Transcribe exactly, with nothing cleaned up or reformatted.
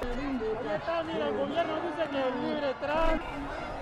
Ahí está, mira, el gobierno dice que el libre trans.